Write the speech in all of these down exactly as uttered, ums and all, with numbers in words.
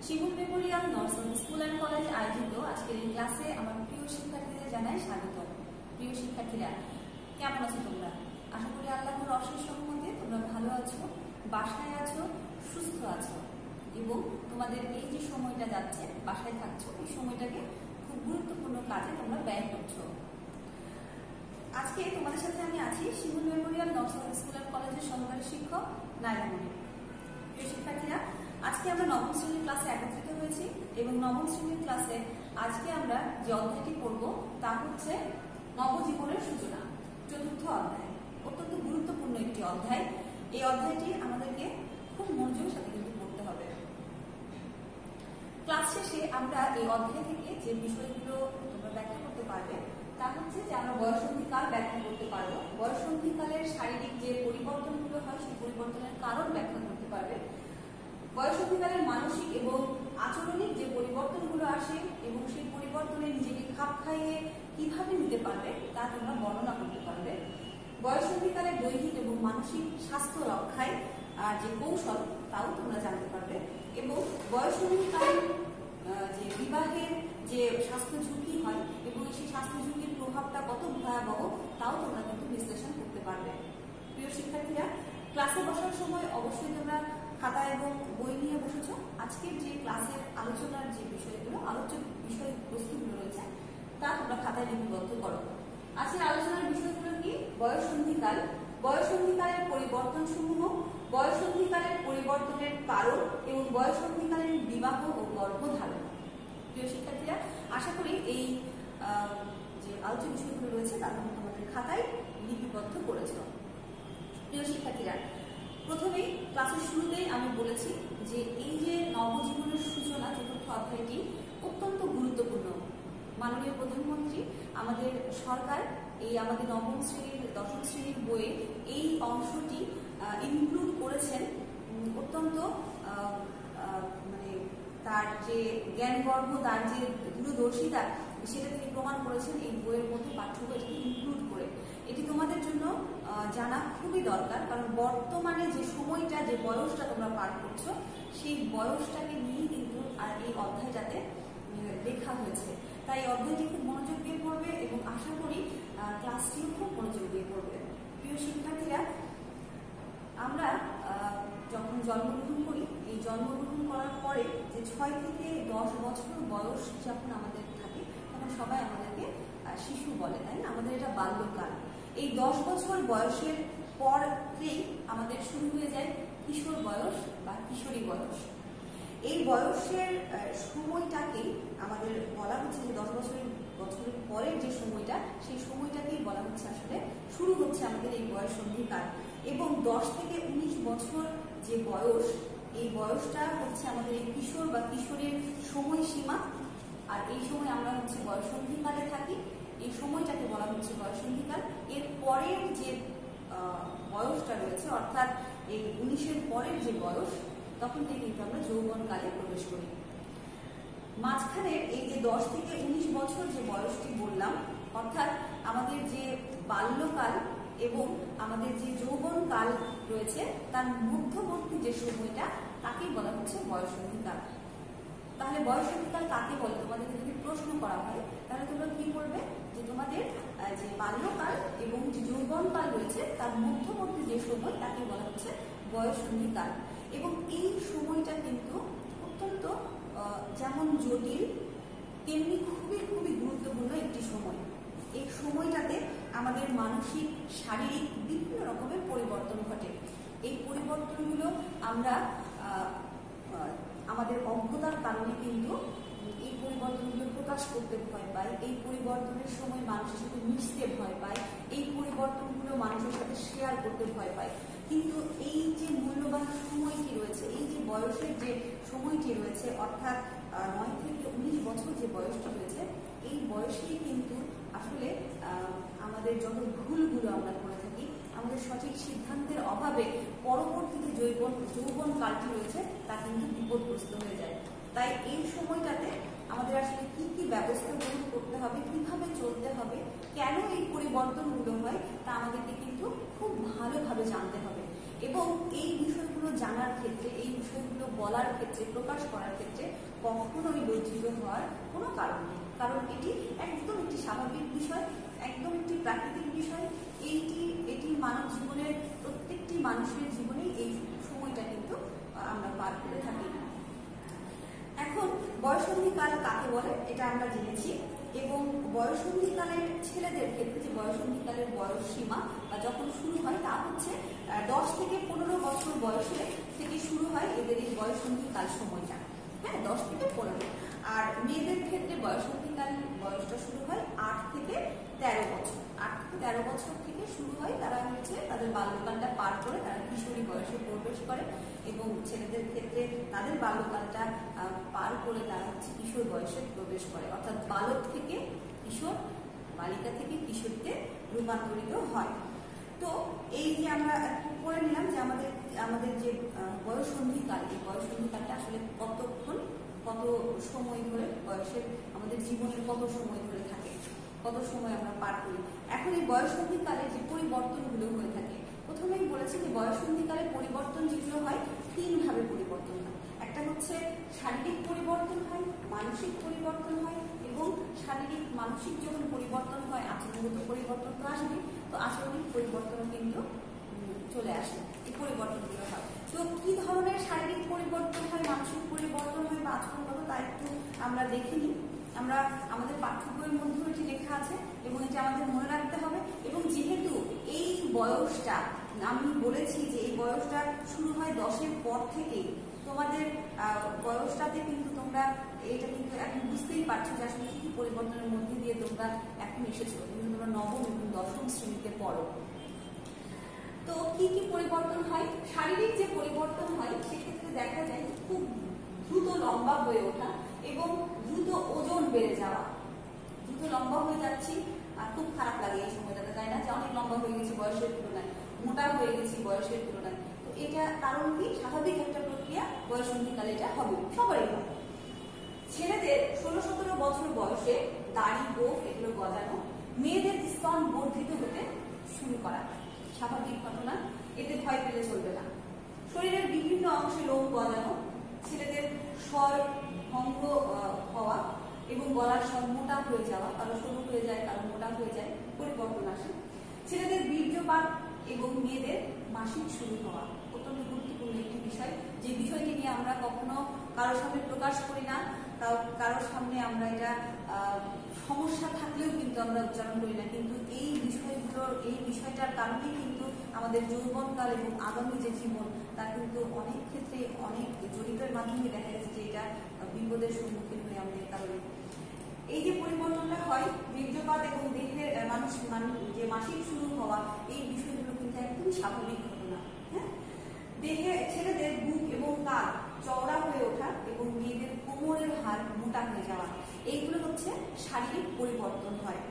Shimul memorial nursery school and college আয়োজিত আজকের এই ক্লাসে আমার প্রিয় শিক্ষার্থীদের জানাই স্বাগত। প্রিয় শিক্ষার্থীরা, কেমন আছো তোমরা? আশা করি আল্লাহর অশেষ রহমতে তোমরা ভালো আছো, বাসায় আছো, সুস্থ আছো এবং তোমাদের এই যে সময়টা যাচ্ছে, বাসায় থাকছো, এই সময়টাকে খুব গুরুত্বপূর্ণ কাজে তোমরা ব্যয় করছো। আজকে তোমাদের সাথে আমি আছি Shimul memorial nursery school and কলেজের সহকারী শিক্ষক নাইলা মনির। প্রিয় শিক্ষার্থীরা, আজকে আমরা নবম শ্রেণীর ক্লাসে একত্রিত হয়েছি এবং নবম শ্রেণীর ক্লাসে আজকে আমরা যে অধ্যায়টি পড়ব তা হচ্ছে নবজীবনের সূচনা, চতুর্থ অধ্যায়। অত্যন্ত গুরুত্বপূর্ণ একটি অধ্যায়। এই অধ্যায়টি আমাদেরকে খুব মনোযোগের সাথে কিন্তু পড়তে হবে। ক্লাস শেষে আমরা এই অধ্যায় থেকে যে বিষয়গুলো তোমরা ব্যাখ্যা করতে পারবে তা হচ্ছে যে আমরা বয়ঃসন্ধিকাল ব্যাখ্যা করতে পারবো, বয়ঃসন্ধিকালের শারীরিক যে পরিবর্তনগুলো হয় সেই পরিবর্তনের কারণ ব্যাখ্যা করতে পারবে, বয়ঃসন্ধিকালের মানসিক এবং আচরণিক যে পরিবর্তনগুলো আসে এবং সেই পরিবর্তনে নিজেকে খাপ খাইয়ে কিভাবে নিতে পারবে তা তোমরা বর্ণনা করতে পারবে, বয়ঃসন্ধিকালের দৈহিক এবং মানসিক স্বাস্থ্য রক্ষায় আর যে কৌশল তাও তোমরা জানতে পারবে এবং বয়ঃসন্ধিকালে যে বিবাহের যে স্বাস্থ্য ঝুঁকি হয় এবং সেই স্বাস্থ্য ঝুঁকির প্রভাবটা কত ভয়াবহ তাও তোমরা কিন্তু বিশ্লেষণ করতে পারবে। প্রিয় শিক্ষার্থীরা, ক্লাসে বসার সময় অবশ্যই তোমরা খাতা এবং বই নিয়ে বসেছো। আজকের যে ক্লাসের আলোচনার যে বিষয়গুলো, আলোচ্য বিষয়বস্তুগুলো রয়েছে তা তোমরা খাতায় লিপিবদ্ধ করো। আজকের আলোচনার বিষয়গুলো কি? বয়ঃসন্ধিকাল, বয়ঃসন্ধিকালের পরিবর্তন সমূহ, বয়ঃসন্ধিকালের পরিবর্তনের কারণ এবং বয়ঃসন্ধিকালের বিবাহ ও গর্ভধারণ। প্রিয় শিক্ষার্থীরা, আশা করি এই যে আলোচ্য বিষয়গুলো রয়েছে তা তোমরা তোমাদের খাতায় লিপিবদ্ধ করেছ। প্রিয় শিক্ষার্থীরা, প্রথমেই ক্লাসের শুরুতেই আমি বলেছি যে এই যে নবজীবনের সূচনা চতুর্থ অধ্যায়টি অত্যন্ত গুরুত্বপূর্ণ। মাননীয় প্রধানমন্ত্রী আমাদের সরকার এই আমাদের নবম শ্রেণীর দশম শ্রেণীর বইয়ে এই অংশটি ইনক্লুড করেছেন। অত্যন্ত মানে তার যে জ্ঞানগর্ভ, তার যে দূরদর্শিতা সেটা তিনি প্রমাণ করেছেন এই বইয়ের মধ্যে পাঠ্য বইটি ইনক্লুড করে। এটি তোমাদের জন্য জানা খুবই দরকার, কারণ বর্তমানে যে সময়টা, যে বয়সটা তোমরা পার করছো সেই বয়সটাকে নিয়ে কিন্তু আর এই অধ্যায়টাতে লেখা হয়েছে। তাই অধ্যায়টি খুব মনোযোগ দিয়ে পড়বে এবং আশা করি ক্লাসটিও খুব মনোযোগ দিয়ে পড়বে। প্রিয় শিক্ষার্থীরা, আমরা যখন জন্মগ্রহণ করি, এই জন্মগ্রহণ করার পরে যে ছয় থেকে দশ বছর বয়স যখন আমাদের থাকে তখন সবাই আমাদেরকে শিশু বলে, তাই না? আমাদের এটা বাল্যকাল। এই দশ বছর বয়সের পরেই আমাদের শুরু হয়ে যায় কিশোর বয়স বা কিশোরী বয়স। এই বয়সের সময়টাকেই আমাদের বলা হচ্ছে যে দশ বছরের বছরের পরের যে সময়টা, সেই সময়টাকেই বলা হচ্ছে আসলে শুরু হচ্ছে আমাদের এই বয়ঃসন্ধিকাল। এবং দশ থেকে উনিশ বছর যে বয়স, এই বয়সটা হচ্ছে আমাদের এই কিশোর বা কিশোরের সময়সীমা। আর এই সময় আমরা হচ্ছে বয়ঃসন্ধিকালে থাকি, এই সময়টাকে বলা হচ্ছে বয়ঃসন্ধিকাল। এর পরের যে বয়সটা রয়েছে, অর্থাৎ এই উনিশের পরের যে বয়স, তখন থেকে কিন্তু আমরা যৌবনকালে প্রবেশ করি। মাঝখানের এই যে দশ থেকে উনিশ বছর যে বয়সটি বললাম, অর্থাৎ আমাদের যে বাল্যকাল এবং আমাদের যে যৌবনকাল রয়েছে তার মধ্যবর্তী যে সময়টা তাকেই বলা হচ্ছে বয়ঃসন্ধিকাল। তাহলে বয়ঃসন্ধিকাল কাকে বলে? তোমাদেরকে যদি প্রশ্ন করা হয় তাহলে তোমরা কি করবে যে তোমাদের যে বাল্যকাল এবং যে যৌবনকাল রয়েছে তার মধ্যবর্তী যে সময় তাকে বলা হচ্ছে বয়ঃসন্ধিকাল। এবং এই সময়টা কিন্তু অত্যন্ত যেমন জটিল তেমনি খুবই খুবই গুরুত্বপূর্ণ একটি সময়। এই সময়টাতে আমাদের মানসিক, শারীরিক বিভিন্ন রকমের পরিবর্তন ঘটে। এই পরিবর্তনগুলো আমরা আমাদের অজ্ঞতার কারণে কিন্তু এই পরিবর্তনগুলো প্রকাশ করতে ভয় পাই, এই পরিবর্তনের সময় মানুষের সাথে মিশতে ভয় পাই, এই পরিবর্তনগুলো মানুষের সাথে শেয়ার করতে ভয় পাই। কিন্তু এই যে মূল্যবান সময়টি রয়েছে, এই যে বয়সের যে সময়টি রয়েছে, অর্থাৎ নয় থেকে উনিশ বছর যে বয়সটি রয়েছে, এই বয়সেই কিন্তু আসলে আমাদের যত ভুলগুলো আমরা করে থাকি, আমাদের সঠিক সিদ্ধান্তের অভাবে পরবর্তীতে যৌবন যৌবন কালটি রয়েছে তা কিন্তু বিপদগ্রস্ত হয়ে যায়। তাই এই সময়টাতে আমাদের আসলে কি কি ব্যবস্থা গ্রহণ করতে হবে, কিভাবে চলতে হবে, কেন এই পরিবর্তনগুলো হয় তা আমাদেরকে কিন্তু খুব ভালোভাবে জানতে হবে। এবং এই বিষয়গুলো জানার ক্ষেত্রে, এই বিষয়গুলো বলার ক্ষেত্রে, প্রকাশ করার ক্ষেত্রে কখনোই লজ্জিত হওয়ার কোনো কারণ নেই, কারণ এটি একদম একটি স্বাভাবিক বিষয়, একদম একটি প্রাকৃতিক বিষয়। এইটি এটি মানব জীবনের প্রত্যেকটি মানুষের জীবনেই এই সময়টা কিন্তু আমরা পার করে থাকি। এখন বয়ঃসন্ধিকাল কাকে বলে এটা আমরা জেনেছি, এবং বয়ঃসন্ধিকালের ছেলেদের ক্ষেত্রে যে বয়ঃসন্ধিকালের বয়স সীমা বা যখন শুরু হয় তা হচ্ছে দশ থেকে পনেরো বছর বয়সে থেকে শুরু হয় এদের এই বয়ঃসন্ধিকাল সময়টা, হ্যাঁ, দশ থেকে পনেরো। আর মেয়েদের ক্ষেত্রে বয়ঃসন্ধিকাল বয়সটা শুরু হয় আট থেকে তেরো বছর আট থেকে তেরো বছর থেকে শুরু হয়, তারা হচ্ছে তাদের বাল্যকালটা পার করে তারা কিশোরী বয়সে প্রবেশ করে, এবং ছেলেদের ক্ষেত্রে তাদের বাল্যকালটা পার করে তারা হচ্ছে কিশোর বয়সে প্রবেশ করে, অর্থাৎ বালক থেকে কিশোর, বালিকা থেকে কিশোরীতে রূপান্তরিত হয়। তো এই যে আমরা পড়ে নিলাম যে আমাদের আমাদের যে বয়ঃসন্ধিকাল, এই বয়ঃসন্ধিকালটা আসলে কতক্ষণ, কত সময় ধরে বয়সের আমাদের জীবনের কত সময় ধরে থাকে, কত সময় আমরা পার করি। এখন এই বয়ঃসন্ধিকালে যে পরিবর্তনগুলো হয়ে থাকে, প্রথমেই বলেছি যে বয়ঃসন্ধিকালে পরিবর্তন যেগুলো হয় তিন ভাবে পরিবর্তন হয়। একটা হচ্ছে শারীরিক পরিবর্তন হয়, মানসিক পরিবর্তন হয়, এবং শারীরিক মানসিক যখন পরিবর্তন হয় আচরণগত পরিবর্তন তো আসবে, তো আচরণিক পরিবর্তন কিন্তু চলে আসে, এই পরিবর্তনগুলো হয়। তো কি ধরনের শারীরিক পরিবর্তন হয়, মানসিক পরিবর্তন হয় বা আচরণগত, তা একটু আমরা দেখে নিই। আমরা আমাদের পাঠ্য বইয়ের মধ্যেও এটি লেখা আছে এবং এটি আমাদের মনে রাখতে হবে। এবং যেহেতু এই বয়সটা আমি বলেছি যে এই বয়সটা শুরু হয় দশের পর থেকেই, তোমাদের বয়সটাতে কিন্তু তোমরা এটা কিন্তু এখন বুঝতেই পারছো যে আসলে কি পরিবর্তনের মধ্যে দিয়ে তোমরা এখন এসেছো, তোমরা নবম এবং দশম শ্রেণীতে পড়ো। তো কি কি পরিবর্তন হয়? শারীরিক যে পরিবর্তন হয় সেক্ষেত্রে দেখা যায় খুব দ্রুত লম্বা হয়ে ওঠা এবং দ্রুত ওজন বেড়ে যাওয়া। দ্রুত লম্বা হয়ে যাচ্ছি আর খুব খারাপ লাগে এই সময়টাতে, তাই না, যে অনেক লম্বা হয়ে গেছি বয়সের তুলনায়, মোটা হয়ে গেছি বয়সের তুলনায়। তো এটা কারণ কি? স্বাভাবিক একটা প্রক্রিয়া, বয়ঃসন্ধিকালে এটা হবে, সবারই হয়। ছেলেদের ষোলো সতেরো বছর বয়সে দাড়ি, গোঁফ এগুলো গজানো, মেয়েদের স্তন বর্ধিত হতে শুরু করা, স্বাভাবিক ঘটনা, এতে ভয় পেলে চলবে না। শরীরের বিভিন্ন অংশে লোম গজানো, ছেলেদের স্বর ভঙ্গ হওয়া এবং গলার স্বর মোটা হয়ে যাওয়া, কারো সরু হয়ে যায়, কারো মোটা হয়ে যায়, পরিবর্তন আসে। ছেলেদের বীর্যপাত এবং মেয়েদের মাসিক শুরু হওয়া অত্যন্ত গুরুত্বপূর্ণ একটি বিষয়, যে বিষয়টি নিয়ে আমরা কখনো কারোর সামনে প্রকাশ করি না, কারোর সামনে আমরা এটা সমস্যা থাকলেও কিন্তু আমরা উচ্চারণ করি না, কিন্তু এই বিষয়গুলোর এই বিষয়টার কারণেই কিন্তু আমাদের যৌবনকাল এবং আগামী যে জীবন তা কিন্তু অনেক ক্ষেত্রে অনেক জড়িতের মাধ্যমে দেখা গেছে যে এটা বিপদের সম্মুখীন হয়ে আমাদের কারণে। এই যে পরিবর্তনটা হয়, বীর্যপাত এবং দেহের মানুষ যে মাসিক শুরু হওয়া, এই বিষয়গুলো কিন্তু একদমই স্বাভাবিক ঘটনা। হ্যাঁ, দেহে ছেলেদের বুক এবং কাঁধ চওড়া হয়ে ওঠা এবং মেয়েদের কোমরের হাড় মোটা হয়ে যাওয়া, এইগুলো হচ্ছে শারীরিক পরিবর্তন হয়।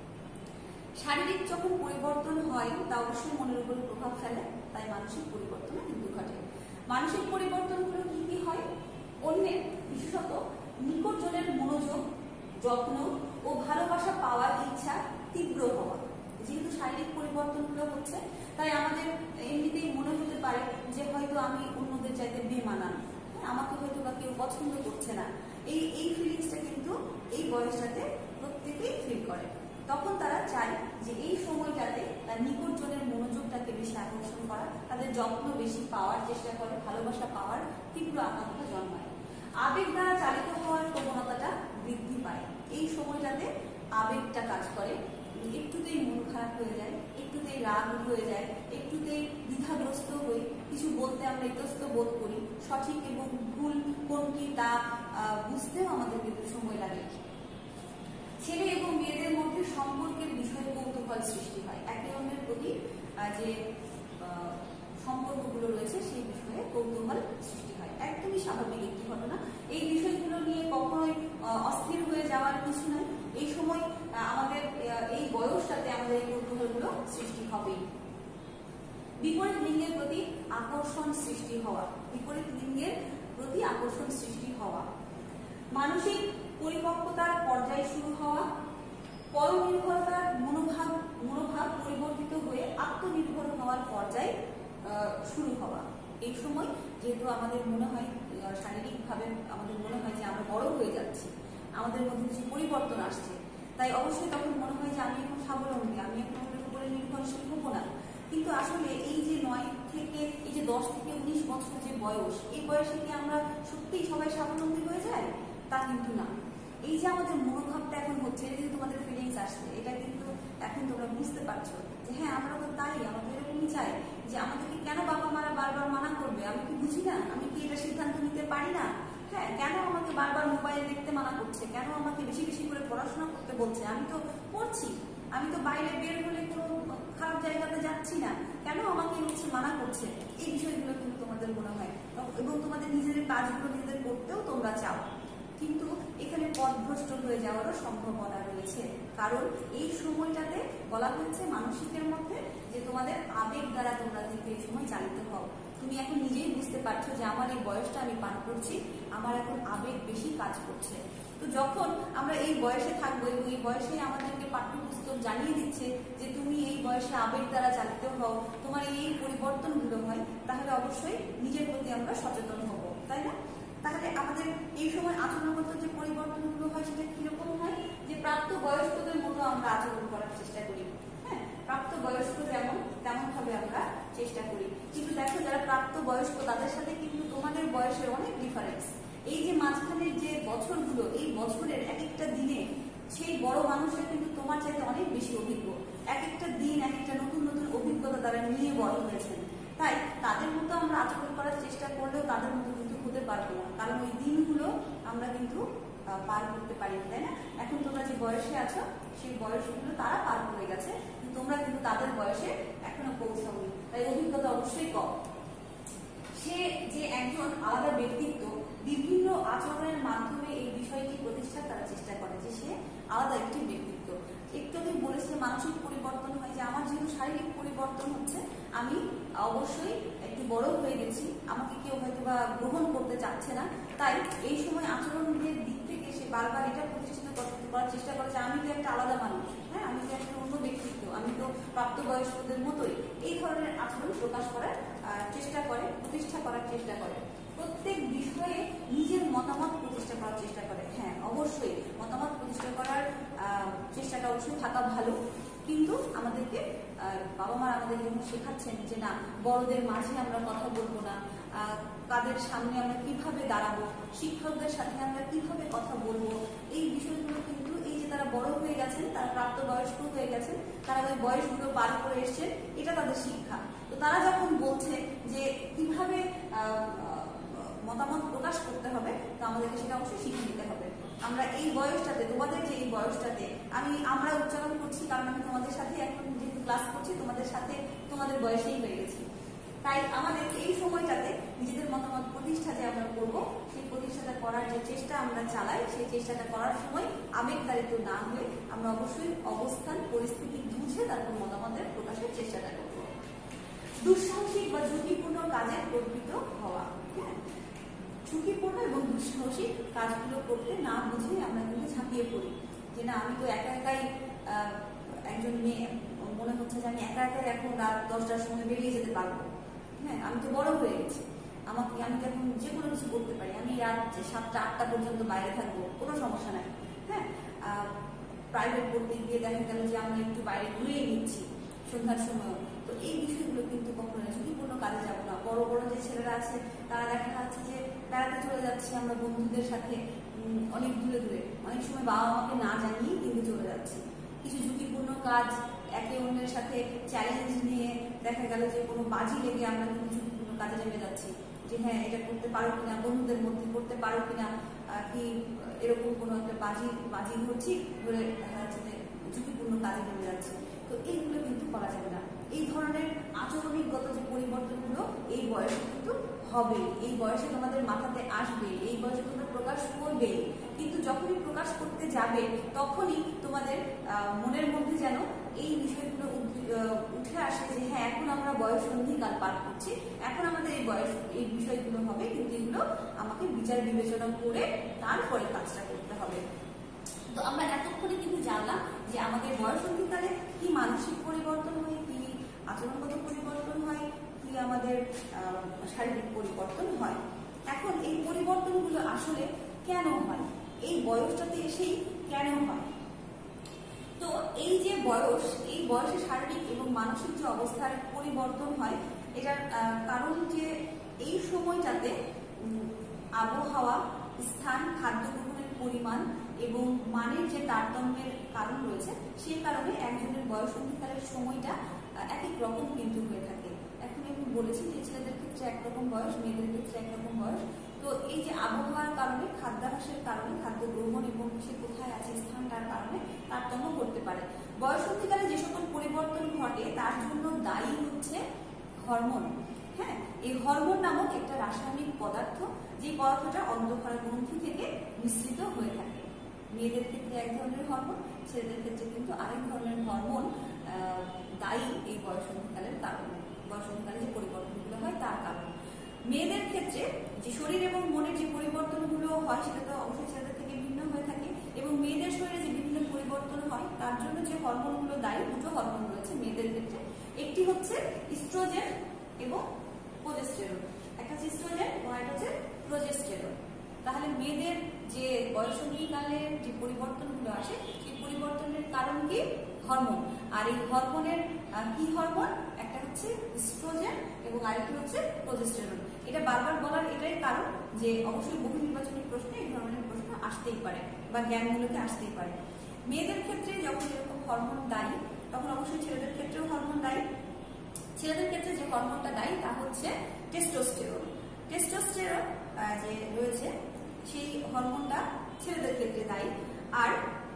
শারীরিক যখন পরিবর্তন হয় তা অবশ্যই মনের উপর প্রভাব ফেলে, তাই মানসিক পরিবর্তন কিন্তু ঘটে। মানসিক পরিবর্তনগুলো কি কি হয়? অন্যের, বিশেষত নিকটজনের মনোযোগ, যত্ন ও ভালোবাসা পাওয়ার ইচ্ছা তীব্র হওয়া। যেহেতু শারীরিক পরিবর্তনগুলো হচ্ছে, তাই আমাদের এমনিতেই মনে হতে পারে যে হয়তো আমি অন্যদের চাইতে বেমানান, আমাকে হয়তো বা কেউ পছন্দ করছে না। এই এই ফিলিংসটা কিন্তু এই বয়সটাতে প্রত্যেকেই ফিল করে। তখন তারা চায় যে এই সময়টাতে তার নিকটজনের মনোযোগটাকে বেশি আকর্ষণ করা, তাদের যত্ন বেশি পাওয়ার চেষ্টা করে, ভালোবাসা পাওয়ার তীব্র আকাঙ্ক্ষা জন্মায়। আবেগ দ্বারা চালিত হওয়ার প্রবণতাটা বৃদ্ধি পায়। এই সময়টাতে আবেগটা কাজ করে, একটুতেই মন খারাপ হয়ে যায়, একটুতেই রাগ হয়ে যায়, একটুতেই দ্বিধাগ্রস্ত হই, কিছু বলতে আমরা ইতস্ত বোধ করি, সঠিক এবং ভুল কোনটি তা বুঝতেও আমাদের কিন্তু সময় লাগে। ছেলে এবং মেয়েদের মধ্যে সম্পর্কের বিষয়ে কৌতূহল সৃষ্টি হয়, একে অন্যের প্রতি যে সম্পর্কগুলো রয়েছে সেই বিষয়ে কৌতূহল সৃষ্টি হয়, একদমই স্বাভাবিক একটি ঘটনা। এই বিষয়গুলো নিয়ে কখনোই অস্থির হয়ে যাওয়ার কিছু নয়। এই সময় আমাদের এই বয়সটাতে আমাদের এই কৌতূহলগুলো সৃষ্টি হবেই। বিপরীত লিঙ্গের প্রতি আকর্ষণ সৃষ্টি হওয়া, বিপরীত লিঙ্গের প্রতি আকর্ষণ সৃষ্টি হওয়া, মানসিক পরিপক্কতার পর্যায় শুরু হওয়া, পরনির্ভরতার মনোভাব মনোভাব পরিবর্তিত হয়ে আত্মনির্ভর হওয়ার পর্যায়ে শুরু হওয়া। এই সময় যেহেতু আমাদের মনে হয় শারীরিকভাবে আমাদের মনে হয় যে আমরা বড় হয়ে যাচ্ছি, আমাদের মধ্যে কিছু পরিবর্তন আসছে, তাই অবশ্যই তখন মনে হয় যে আমি এখন স্বাবলম্বী, আমি এখন অন্যের উপরে নির্ভরশীল হবো না। কিন্তু আসলে এই যে নয় থেকে এই যে দশ থেকে উনিশ বছর যে বয়স, এই বয়সে কি আমরা সত্যিই সবাই স্বাবলম্বী হয়ে যায়? তা কিন্তু না। এই যে আমাদের মনোভাবটা এখন হচ্ছে, এই যে তোমাদের ফিলিংস আসছে, এটা কিন্তু এখন তোমরা বুঝতে পারছো যে হ্যাঁ আমরা তো তাই, আমাদের এরকমই চাই যে আমাদেরকে কেন বাবা মারা বারবার মানা করবে? আমি কি বুঝি না? আমি কি এটা সিদ্ধান্ত নিতে পারি না? হ্যাঁ, কেন আমাকে বারবার মোবাইল দেখতে মানা করছে? কেন আমাকে বেশি বেশি করে পড়াশোনা করতে বলছে? আমি তো পড়ছি, আমি তো বাইরে বের হলে কোনো খারাপ জায়গাতে যাচ্ছি না, কেন আমাকে হচ্ছে মানা করছে? এই বিষয়গুলো কিন্তু তোমাদের মনে হয়, এবং তোমাদের নিজের কাজগুলো নিজেদের করতেও তোমরা চাও, কিন্তু এখানে পথভ্রষ্ট হয়ে যাওয়ারও সম্ভাবনা রয়েছে। কারণ এই সময়টাতে বলা হয়েছে মানসিকের মধ্যে যে তোমাদের আবেগ দ্বারা তোমরা কিন্তু এই সময় চালিত হও। তুমি এখন নিজেই বুঝতে পারছো যে আমার এই বয়সটা আমি পার করছি, আমার এখন আবেগ বেশি কাজ করছে। তো যখন আমরা এই বয়সে থাকবো এবং এই বয়সে আমাদেরকে পাঠ্যপুস্তক জানিয়ে দিচ্ছে যে তুমি এই বয়সে আবেগ দ্বারা চালিত হও, তোমার এই পরিবর্তনগুলো হয়, তাহলে অবশ্যই নিজের প্রতি আমরা সচেতন হব, তাই না? তাহলে আমাদের এই সময় আচরণগত যে পরিবর্তনগুলো হয় সেটা কিরকম হয়? যে প্রাপ্ত বয়স্কদের মতো আমরা আচরণ করার চেষ্টা করি। হ্যাঁ, প্রাপ্ত বয়স্ক যেমন তেমন ভাবে আমরা চেষ্টা করি। কিন্তু দেখো, যারা প্রাপ্ত বয়স্ক তাদের সাথে কিন্তু তোমাদের বয়সের অনেক ডিফারেন্স। এই যে মাঝখানের যে বছরগুলো, এই বছরের এক একটা দিনে সেই বড় মানুষরা কিন্তু তোমার চাইতে অনেক বেশি অভিজ্ঞ। এক একটা দিন এক একটা নতুন নতুন অভিজ্ঞতা তারা নিয়ে বড় হয়েছেন। তাই তাদের মতো আমরা আচরণ করার চেষ্টা করলেও তাদের মতো কিন্তু হতে পারবো না, কারণ ওই দিনগুলো আমরা কিন্তু পার করতে পারি, তাই না? এখন তোমরা যে বয়সে আছো সেই বয়সগুলো তারা পার করে গেছে, কিন্তু তোমরা কিন্তু তাদের বয়সে এখনো পৌঁছাওনি, তাই অভিজ্ঞতা অবশ্যই কম। সে যে একজন আলাদা ব্যক্তিত্ব, বিভিন্ন আচরণের মাধ্যমে এই বিষয়টি প্রতিষ্ঠার তারা চেষ্টা করে যে সে আলাদা একটি ব্যক্তিত্ব। একটু আগে বলেছে মানসিক পরিবর্তন হয়, যে আমার যেহেতু শারীরিক পরিবর্তন হচ্ছে, আমি অবশ্যই একটু বড় হয়ে গেছি, আমাকে কেউ হয়তো বা গ্রহণ করতে চাচ্ছে না, তাই এই সময় আচরণের দিক থেকে সে বারবার এটা প্রতিষ্ঠিত করার চেষ্টা করে যে আমি তো একটা আলাদা মানুষ, হ্যাঁ, আমি তো একটা অন্য ব্যক্তিত্ব, আমি তো প্রাপ্তবয়স্কদের মতোই। এই ধরনের আচরণ প্রকাশ করার চেষ্টা করে, প্রতিষ্ঠা করার চেষ্টা করে। প্রত্যেক বিষয়ে নিজের মতামত প্রতিষ্ঠা করার চেষ্টা করে। হ্যাঁ, অবশ্যই মতামত প্রতিষ্ঠা করার চেষ্টাটা অবশ্যই থাকা ভালো, কিন্তু আমাদেরকে বাবা মা আমাদের যখন শেখাচ্ছেন যে না, বড়দের মাঝে আমরা কথা বলবো না, কাদের সামনে আমরা কিভাবে দাঁড়াবো, শিক্ষকদের সাথে আমরা কিভাবে কথা বলবো, এই বিষয়গুলো কিন্তু এই যে তারা বড় হয়ে গেছেন, তারা প্রাপ্তবয়স্ক হয়ে গেছেন, তারা ওই বয়সগুলো পার করে এসছেন, এটা তাদের শিক্ষা। তো তারা যখন বলছে যে কিভাবে মতামত প্রকাশ করতে হবে, তো আমাদেরকে সেটা অবশ্যই শিখে নিতে হবে। আমরা এই বয়সটাতে, তোমাদের যে এই বয়সটাতে, আমি আমরা উচ্চারণ করছি কারণ আমি তোমাদের সাথে এখন যেহেতু ক্লাস করছি, তোমাদের সাথে তোমাদের বয়সেই হয়ে গেছি, তাই আমাদের এই সময়টাতে নিজেদের মতামত প্রতিষ্ঠা যে আমরা করবো, সেই প্রতিষ্ঠাটা করার যে চেষ্টা আমরা চালাই, সেই চেষ্টাটা করার সময় আবেগতাড়িত না হয়ে আমরা অবশ্যই অবস্থান পরিস্থিতি বুঝে তারপর মতামতের প্রকাশের চেষ্টাটা করবো। দুঃসাহসিক বা ঝুঁকিপূর্ণ কাজে প্রবৃত্ত হওয়া। হ্যাঁ, ঝুঁকিপূর্ণ এবং দুঃসাহসিক কাজগুলো করতে না বুঝে আমরা কিন্তু ঝাঁপিয়ে পড়ি, যে না আমি তো একা একাই একজন মেয়ে, মনে হচ্ছে যে আমি একা একাই এখন রাত দশটার সময় বেরিয়ে যেতে পারবো, হ্যাঁ আমি তো বড় হয়ে গেছি, আমাকে আমি তো এখন যে কোনো কিছু করতে পারি, আমি রাত সাতটা আটটা পর্যন্ত বাইরে থাকবো, কোনো সমস্যা নাই। হ্যাঁ, প্রাইভেট পড়তে গিয়ে দেখা গেল যে আমরা একটু বাইরে ঘুরিয়ে নিচ্ছি সন্ধ্যার সময়। তো এই বিষয়গুলো কিন্তু কখনো ঝুঁকিপূর্ণ কাজে যাবো না। বড় বড় যে ছেলেরা আছে তারা দেখা যাচ্ছে যে বেড়াতে চলে যাচ্ছে আমরা বন্ধুদের সাথে অনেক দূরে দূরে, অনেক সময় বাবা মাকে না জানিয়ে কিন্তু চলে যাচ্ছে। কিছু ঝুঁকিপূর্ণ কাজ, একে অন্যের সাথে চ্যালেঞ্জ নিয়ে দেখা গেল যে কোনো বাজি লেগে আমরা কিন্তু ঝুঁকিপূর্ণ কাজে নেমে যাচ্ছি, যে হ্যাঁ এটা করতে পারো কিনা, বন্ধুদের মধ্যে করতে পারো কিনা, কি এরকম কোনো একটা বাজি বাজি ধরছি ধরে দেখা যাচ্ছে যে ঝুঁকিপূর্ণ কাজে নেমে যাচ্ছে। তো এইগুলো কিন্তু করা যাবে না। এই ধরনের আচরণিকগত যে পরিবর্তনগুলো এই বয়সে কিন্তু হবে, এই বয়সে তোমাদের মাথাতে আসবে, এই বয়সে তোমরা প্রকাশ করবে, কিন্তু যখনই প্রকাশ করতে যাবে তখনই তোমাদের মনের মধ্যে যেন এই বিষয়গুলো উঠে আসে যে হ্যাঁ এখন আমরা বয়ঃসন্ধিকাল পার করছি, এখন আমাদের এই বয়স এই বিষয়গুলো হবে, কিন্তু এগুলো আমাকে বিচার বিবেচনা করে তারপরে কাজটা করতে হবে। তো আমরা এতক্ষণে কিন্তু জানলাম যে আমাদের বয়ঃসন্ধিকালে কি মানসিক পরিবর্তন হয়, কি আচরণগত পরিবর্তন হয়, কি থেকে আমাদের শারীরিক পরিবর্তন হয়। এখন এই পরিবর্তনগুলো আসলে কেন হয়, এই বয়সটাতে এসেই কেন হয়? তো এই যে বয়স, এই বয়সে শারীরিক এবং মানসিক যে অবস্থার পরিবর্তন হয়, এটার কারণ যে এই সময়টাতে আবহাওয়া, স্থান, খাদ্য গ্রহণের পরিমাণ এবং মানের যে তারতম্যের কারণ রয়েছে, সেই কারণে একজনের বয়সন্ধিকালের সময়টা এক এক রকম কিন্তু হয়ে থাকে। এখন আমি বলেছি যে ছেলেদের ক্ষেত্রে একরকম বয়স, মেয়েদের ক্ষেত্রে একরকম বয়স। তো এই যে আবহাওয়ার কারণে, খাদ্যাভ্যাসের কারণে, খাদ্য গ্রহণ এবং সে কোথায় আছে স্থানটার কারণে তারতম্য করতে পারে। বয়সন্ধিকালে যে সকল পরিবর্তন ঘটে তার জন্য দায়ী হচ্ছে হরমোন। হ্যাঁ, এই হরমোন নামক একটা রাসায়নিক পদার্থ, যে পদার্থটা অন্তঃক্ষরা গ্রন্থি থেকে মিশ্রিত হয়ে থাকে। মেয়েদের ক্ষেত্রে এক ধরনের হরমোন, ছেলেদের ক্ষেত্রে কিন্তু আরেক ধরনের হরমোন দায়ী এই বয়সন্ধিকালের কারণে, বয়সন্ধিকালে যে পরিবর্তনগুলো হয় তার কারণে। মেয়েদের ক্ষেত্রে যে শরীর এবং মনের যে পরিবর্তনগুলো হয় সেটা তো অবশ্যই ছেলেদের থেকে ভিন্ন হয়ে থাকে, এবং মেয়েদের শরীরে যে বিভিন্ন পরিবর্তন হয় তার জন্য যে হরমোনগুলো দায়ী, দুটো হরমোন রয়েছে মেয়েদের ক্ষেত্রে। একটি হচ্ছে ইস্ট্রোজেন এবং প্রোজেস্টেরন। একটা হচ্ছে ইস্ট্রোজেন এবং একটা হচ্ছে প্রোজেস্টেরন। তাহলে মেয়েদের যে বয়সন্ধিকালের যে পরিবর্তনগুলো আসে, সেই পরিবর্তনের কারণ কি? হরমোন। আর এই হরমোনের কি হরমোন? একটা হচ্ছে ইস্ট্রোজেন এবং আরেকটি হচ্ছে প্রোজেস্টেরন। এটা বারবার বলার এটাই কারণ যে অবশ্যই বহু নির্বাচনী প্রশ্নে এই ধরনের প্রশ্ন আসতেই পারে বা জ্ঞানমূলকে আসতেই পারে। মেয়েদের ক্ষেত্রে যখন এরকম হরমোন দায়ী, তখন অবশ্যই ছেলেদের ক্ষেত্রেও হরমোন দায়ী। ছেলেদের ক্ষেত্রে যে হরমোনটা দায়ী তা হচ্ছে টেস্টোস্টেরন। টেস্টোস্টেরন যে রয়েছে সেই হরমোনটা ছেলেদের ক্ষেত্রে দায়ী। আর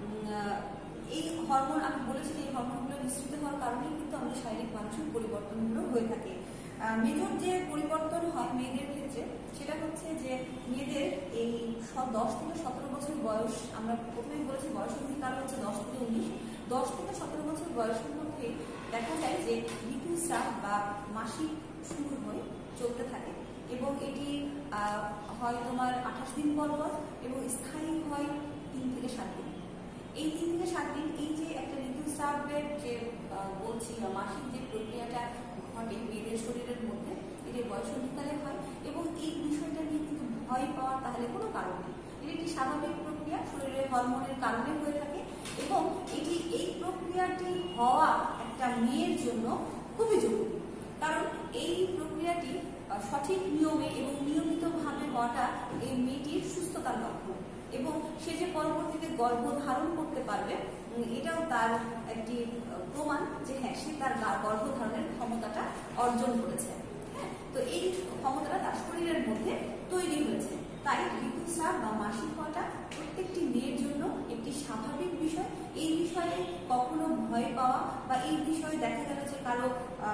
এই হরমোন, আমি বলেছি যে এই হরমোনগুলো মিশ্রিত হওয়ার কারণেই কিন্তু আমাদের শারীরিক মানসিক পরিবর্তনগুলো হয়ে থাকে। মেজর যে পরিবর্তন হয় মেয়েদের ক্ষেত্রে সেটা হচ্ছে যে মেয়েদের এই দশ থেকে সতেরো বছর বয়স, আমরা প্রথমেই বলেছি বয়সন্ধিকাল হচ্ছে দশ থেকে উনিশ, দশ থেকে সতেরো বছর বয়সের মধ্যে দেখা যায় যে ঋতুস্রাব বা মাসিক শুরু হয়ে চলতে থাকে, এবং এটি হয় তোমার আঠাশ দিন পর পর এবং স্থায়ী হয় তিন থেকে সাত দিন। এই তিন থেকে সাত দিন এই যে একটা ঋতুস্রাবের যে বলছি বা মাসিক যে প্রক্রিয়াটা ঘটে মেয়েদের শরীরের মধ্যে, এটি বয়সন্ধিকালে হয়, এবং এই বিষয়টা নিয়ে কিন্তু ভয় পাওয়ার তাহলে কোনো কারণ নেই। এটি একটি স্বাভাবিক প্রক্রিয়া, শরীরের হরমোনের কারণে হয়ে থাকে, এবং এটি এই প্রক্রিয়াটি হওয়া একটা মেয়ের জন্য খুবই জরুরি। কারণ এই প্রক্রিয়াটি সঠিক নিয়মে এবং নিয়মিতভাবে হওয়াটা এই মেয়েটির সুস্থতার লক্ষণ, এবং সে যে পরবর্তীতে গর্ভধারণ করতে পারবে এটাও তার একটি প্রমাণ যে হ্যাঁ সে তার গর্ভধারণের ক্ষমতাটা অর্জন করেছে। হ্যাঁ, তো এই ক্ষমতাটা তার শরীরের মধ্যে তৈরি হয়েছে। তাই ঋতুস্রাব বা মাসিক হওয়াটা প্রত্যেকটি মেয়ের জন্য একটি স্বাভাবিক বিষয়। এই বিষয়ে কখনো ভয় পাওয়া বা এই বিষয়ে দেখা গেল যে কারো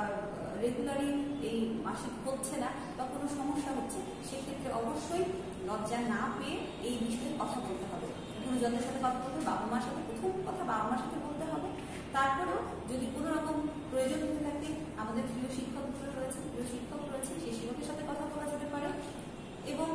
রেগুলারই এই মাসিক হচ্ছে না বা কোনো সমস্যা হচ্ছে, সেক্ষেত্রে অবশ্যই লজ্জা না পেয়ে এই বিষয়ে কথা বলতে হবে। গুরুজনদের সাথে কথা বলতে হবে, বাবা মার সাথে, প্রথম কথা বাবা মার সাথে বলতে হবে। তারপরেও যদি কোনো রকম প্রয়োজন হয়ে থাকে, আমাদের প্রিয় শিক্ষক রয়েছে, প্রিয় শিক্ষক রয়েছে, সেই শিক্ষকের সাথে কথা বলা যেতে পারে, এবং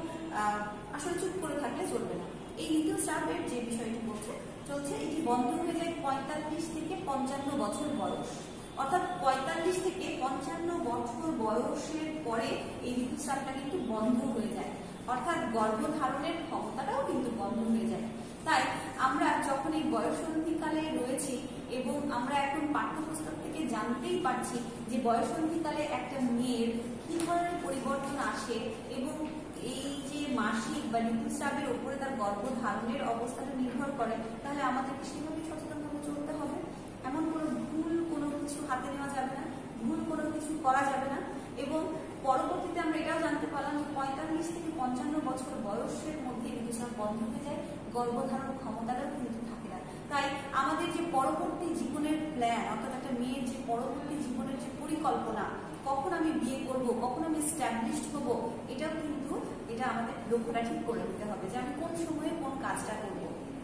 আসলে চুপ করে থাকলে চলবে না। এই ঋতুস্রাবের যে বিষয়টি বলছে চলছে, এটি বন্ধ হয়ে যায় পঁয়তাল্লিশ থেকে পঞ্চান্ন বছর বয়স, অর্থাৎ পঁয়তাল্লিশ থেকে পঞ্চান্ন বছর বয়সের পরে এই ঋতুস্রাবটা কিন্তু বন্ধ হয়ে যায়, অর্থাৎ গর্ভধারণের ক্ষমতাটাও কিন্তু বন্ধ হয়ে যায়। তাই আমরা যখন এই বয়সন্ধিকালে রয়েছি এবং আমরা এখন পাঠ্যপুস্তক থেকে জানতেই পারছি যে বয়সন্ধিকালে একটা মেয়ের কি ধরনের পরিবর্তন আসে, এবং এই যে মাসিক বা ঋতুস্রাবের উপরে তার গর্ভধারণের অবস্থাটা নির্ভর করে, তাহলে আমাদেরকে সেভাবে সচেতনভাবে চলতে হবে। এমন কোনো ভুল কোনো কিছু হাতে নেওয়া যাবে না, ভুল কোনো কিছু করা যাবে না। এবং পরবর্তীতে আমরা এটাও জানতে পারলাম যে পঁয়তাল্লিশ থেকে পঞ্চান্ন বছর বয়সের মধ্যে ঋতুস্রাব বন্ধ হয়ে যায়, গর্ভধারণ ক্ষমতাটাও কিন্তু থাকে না। তাই আমাদের যে পরবর্তী জীবনের প্ল্যান, অর্থাৎ একটা মেয়ের যে পরবর্তী জীবনের যে পরিকল্পনা, কখন আমি বিয়ে করব, কখন আমি এস্টাবলিশড হব, এটাও কিন্তু এটা আমাদের লক্ষ্যটা ঠিক করে নিতে হবে যে আমি কোন সময়ে কোন কাজটা করব।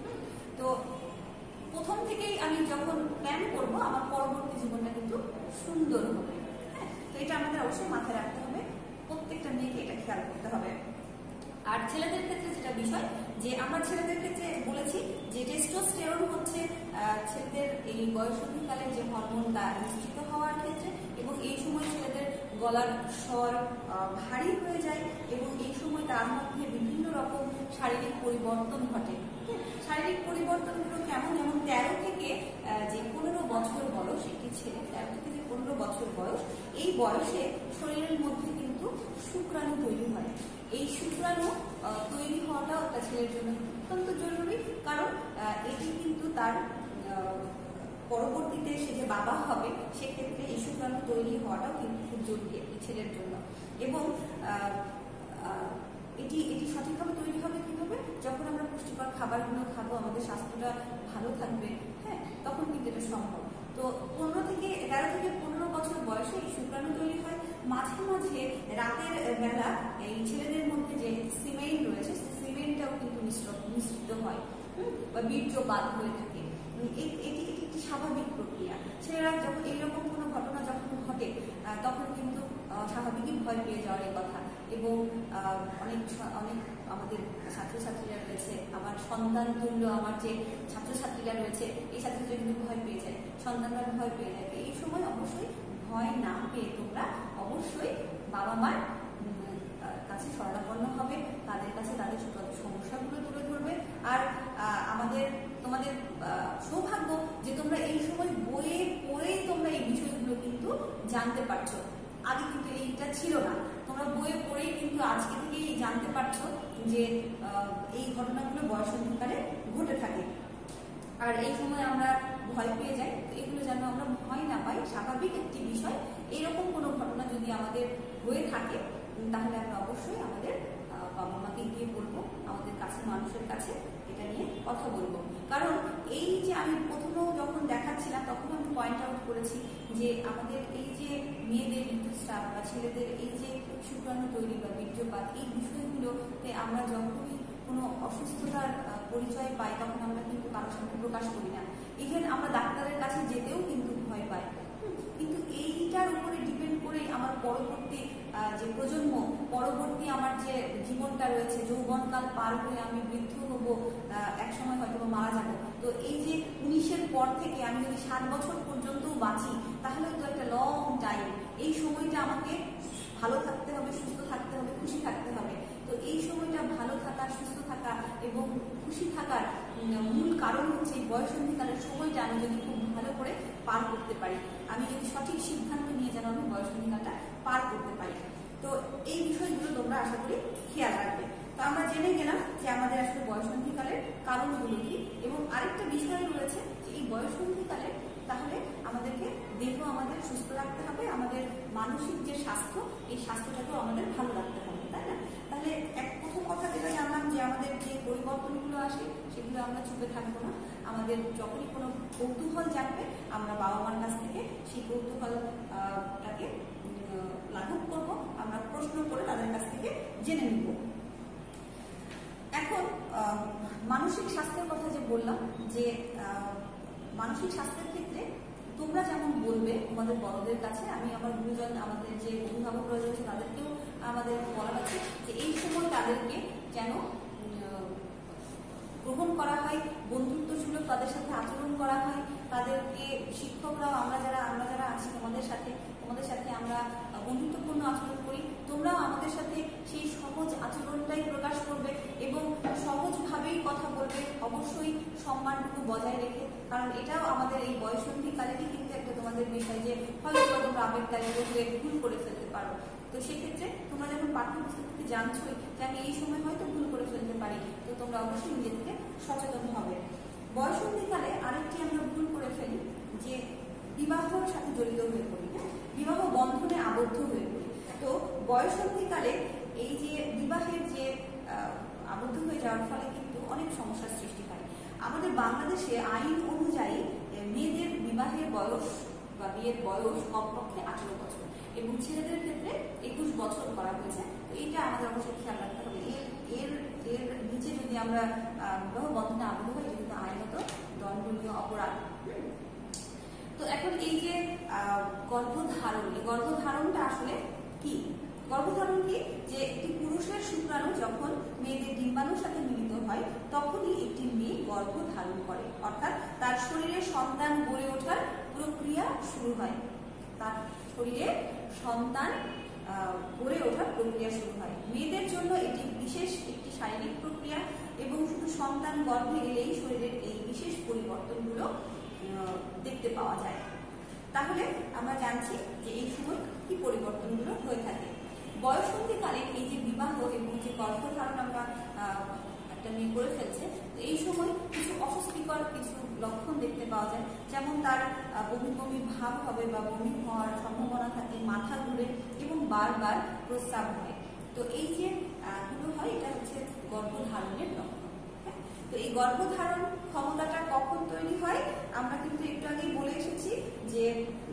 তো প্রথম থেকেই আমি যখন প্ল্যান করব আমার পরবর্তী জীবনটা কিন্তু সুন্দর হবে। হ্যাঁ, তো এটা আমাদের অবশ্যই মাথায় রাখতে হবে, প্রত্যেকটা মেয়েকে এটা খেয়াল করতে হবে। আর ছেলেদের ক্ষেত্রে যেটা বিষয়, যে আমরা ছেলেদের ক্ষেত্রে বলেছি যে টেস্টোস্টেরন হচ্ছে ছেলেদের এই বয়সন্ধিকালের যে হরমোনটা নিশ্চিত হওয়ার ক্ষেত্রে, এবং এই সময় ছেলেদের গলার স্বর ভারী হয়ে যায় এবং এই সময় তার মধ্যে বিভিন্ন রকম শারীরিক পরিবর্তন ঘটে। শারীরিক পরিবর্তনগুলো কেমন, যেমন তেরো থেকে যে পনেরো বছর বয়স একটি ছেলে, তেরো থেকে যে পনেরো বছর বয়স, এই বয়সে শরীরের মধ্যে কিন্তু শুক্রাণু তৈরি হয়। এই শুক্রাণু তৈরি হওয়াটাও একটা ছেলের জন্য অত্যন্ত জরুরি, কারণ এটি কিন্তু তার পরবর্তীতে সে যে বাবা হবে সেক্ষেত্রে এই শুক্রাণু তৈরি হওয়াটাও কিন্তু খুব জরুরি একটি ছেলের জন্য। এবং এটি এটি সঠিকভাবে তৈরি হবে কিভাবে, যখন আমরা পুষ্টিকর খাবারগুলো খাবো, আমাদের স্বাস্থ্যটা ভালো থাকবে, হ্যাঁ, তখন কিন্তু এটা সম্ভব। তো পনেরো থেকে এগারো থেকে পনেরো বছর বয়সে এই শুক্রাণু তৈরি হয়। মাঝে মাঝে রাতের বেলা এই ছেলেদের মধ্যে যে সিমেন্ট রয়েছে সেই সিমেন্টটাও কিন্তু মিশ্রিত হয় বা বীর্যপাত হয়ে থাকে। এটি এটি একটি স্বাভাবিক প্রক্রিয়া। ছেলেরা যখন এইরকম কোনো ঘটনা যখন ঘটে তখন কিন্তু স্বাভাবিকই ভয় পেয়ে যাওয়ার এই কথা। এবং অনেক অনেক আমাদের ছাত্রছাত্রীরা রয়েছে, আমার সন্তান তুল্য আমার যে ছাত্রছাত্রীরা রয়েছে, এই ছাত্রছাত্রীরা কিন্তু ভয় পেয়ে যায়, সন্তানরা ভয় পেয়ে যায়। এই সময় অবশ্যই ভয় না পেয়ে তোমরা অবশ্যই বাবা মার কাছে শরণাপন্ন হবে, তাদের কাছে তাদের সমস্যাগুলো তুলে ধরবে। আর আমাদের তোমাদের সৌভাগ্য যে তোমরা এই সময় বইয়ে পড়েই তোমরা এই বিষয়গুলো কিন্তু জানতে পারছো। আগে কিন্তু এইটা ছিল না, তোমরা বইয়ে পড়েই কিন্তু আজকে থেকেই জানতে পারছো যে এই ঘটনাগুলো বয়সন্ধিকালে ঘটে থাকে। আর এই সময় আমরা ভয় পেয়ে যাই, তো এগুলো যেন আমরা ভয় না পাই, স্বাভাবিক একটি বিষয়। এরকম কোনো ঘটনা যদি আমাদের হয়ে থাকে তাহলে আমরা অবশ্যই আমাদের বাবা মাকে গিয়ে বলবো, আমাদের কাছে মানুষের কাছে এটা নিয়ে কথা বলবো। কারণ এই যে আমি প্রথমেও যখন দেখাচ্ছিলাম তখন আমি পয়েন্ট আউট করেছি যে আমাদের এই যে মেয়েদের ঋতুস্রাব বা ছেলেদের এই যে শুক্রাণু তৈরি বা বীর্যপাত, এই বিষয়গুলোতে আমরা যখনই কোনো অসুস্থতার পরিচয় পাই তখন আমরা কিন্তু কারোর সামনে প্রকাশ করি না। ইভেন আমরা ডাক্তারের কাছে যেতেও কিন্তু ভয় পাই। কিন্তু এইটার উপরে ডিপেন্ড করে আমার পরবর্তী যে প্রজন্ম, পরবর্তী আমার যে জীবনটা রয়েছে, যৌবনকাল পার হয়ে আমি বৃদ্ধ হব, একসময় হয়তো মারা যাব। তো এই যে উনিশের পর থেকে আমি যদি ষাট বছর পর্যন্তও বাঁচি তাহলে তো একটা লং টাইম। এই সময়টা আমাকে ভালো থাকতে হবে, সুস্থ থাকতে হবে, খুশি থাকতে হবে। তো এই সময়টা ভালো থাকা, সুস্থ থাকা এবং খুশি থাকার মূল কারণ হচ্ছে বয়সন্ধিকালের সময়টা আমি যদি খুব ভালো করে পার করতে পারি, আমি যদি সঠিক সিদ্ধান্ত নিয়ে যেন আমি বয়সন্ধিকালটা পার করতে পারি। তো এই বিষয়গুলো তোমরা আশা করি খেয়াল রাখবে। তো আমরা জেনে গেলাম যে আমাদের আসলে বয়সন্ধিকালের কারণগুলো কি, এবং আরেকটা বিষয় রয়েছে যে এই বয়সন্ধিকালে তাহলে আমাদেরকে দেহ আমাদের সুস্থ রাখতে হবে, আমাদের মানসিক যে স্বাস্থ্য, এই স্বাস্থ্যটাকেও আমাদের ভালো রাখতে হবে, তাই না? তাহলে এক প্রথম কথা যেটা জানলাম যে আমাদের যে পরিবর্তনগুলো আসে সেগুলো আমরা চুপে থাকবো না। আমাদের যখনই কোনো কৌতূহল জাগবে আমরা বাবা মার কাছ থেকে সেই কৌতূহলটাকে লাঘব করব, আমরা প্রশ্ন করে তাদের কাছ থেকে জেনে নিব। এখন মানসিক স্বাস্থ্যের কথা যে বললাম, যে মানসিক স্বাস্থ্যের ক্ষেত্রে তোমরা যেমন বলবে তোমাদের বড়দের কাছে, আমি আমার গুরুজন, আমাদের যে অভিভাবকরা রয়েছে তাদেরকেও আমাদের বলা আছে যে এই সময় তাদেরকে যেন গ্রহণ করা হয়, বন্ধুত্বসুলভ তাদের সাথে আচরণ করা হয়। তাদেরকে শিক্ষকরাও আমরা যারা আমরা যারা আছি তোমাদের সাথে তোমাদের সাথে আমরা বন্ধুত্বপূর্ণ আচরণ করি, তোমরাও আমাদের সাথে সেই সহজ আচরণটাই প্রকাশ করবে এবং সহজভাবেই কথা বলবে, অবশ্যই সম্মানটুকু বজায় রেখে। কারণ এটাও আমাদের এই বয়সন্ধিকালেরই কিন্তু একটা তোমাদের বিষয় যে হয়তো তোমরা আবেগতাড়িত হয়ে ভুল করে ফেলতে পারো। তো সেক্ষেত্রে তোমরা যখন পাঠ্যপুস্তক থেকে জানছোই যে আমি এই সময় হয়তো ভুল করে ফেলতে পারি, তো তোমরা অবশ্যই নিজে থেকে সচেতন হবে। বয়সন্ধিকালে আরেকটি আমরা ভুল করে ফেলি যে বিবাহের সাথে জড়িত হয়ে পড়ি, হ্যাঁ, বিবাহ বন্ধনে আবদ্ধ হয়ে পড়ি। তো বয়সন্ধিকালে এই যে বিবাহের যে আবদ্ধ হয়ে যাওয়ার ফলে কিন্তু অনেক সমস্যার সৃষ্টি হয়। আমাদের বাংলাদেশে আইন অনুযায়ী মেয়েদের বিবাহের বয়স বা বিয়ের বয়স কমপক্ষে আঠারো বছর এবং ছেলেদের ক্ষেত্রে একুশ বছর করা হয়েছে। তো এইটা আমাদের অবশ্যই খেয়াল রাখতে হবে। এর এর এর নিচে যদি আমরা বিবাহ বন্ধনে আবদ্ধ হই এটা কিন্তু আইনত দণ্ডনীয় অপরাধ। তো এখন এই যে গর্ভধারণ, এই গর্ভধারণটা আসলে কি? গর্ভধারণ কি? যে একটি পুরুষের শুক্রাণু যখন মেয়েদের ডিম্বাণুর সাথে মিলিত হয় তখনই একটি মেয়ে গর্ভ ধারণ করে, অর্থাৎ তার শরীরে সন্তান গড়ে ওঠার প্রক্রিয়া শুরু হয়। তার শরীরে সন্তান গড়ে ওঠার প্রক্রিয়া শুরু হয়। মেয়েদের জন্য এটি বিশেষ একটি শারীরিক প্রক্রিয়া এবং শুধু সন্তান গর্ভে এলেই শরীরের এই বিশেষ পরিবর্তনগুলো দেখতে পাওয়া যায়। তাহলে আমরা জানছি যে এই সময় কি পরিবর্তনগুলো হয়ে থাকে। বয়ঃসন্ধিকালে এই যে বিবাহ এবং যে গর্ভধারণ আমরা একটা মেয়ে করে ফেলছে, এই সময় কিছু অস্বস্তিকর কিছু লক্ষণ দেখতে পাওয়া যায়, যেমন তার বমি বমি ভাব হবে বা বমি হওয়ার সম্ভাবনা থাকে, মাথা ঘুরে এবং বারবার প্রস্রাব হয়। তো এই যে গুলো হয় এটা হচ্ছে গর্ভধারণের লক্ষণ। তো এই গর্ভধারণ ক্ষমতাটা কখন তৈরি হয় আমরা কিন্তু একটু আগেই বলে এসেছি যে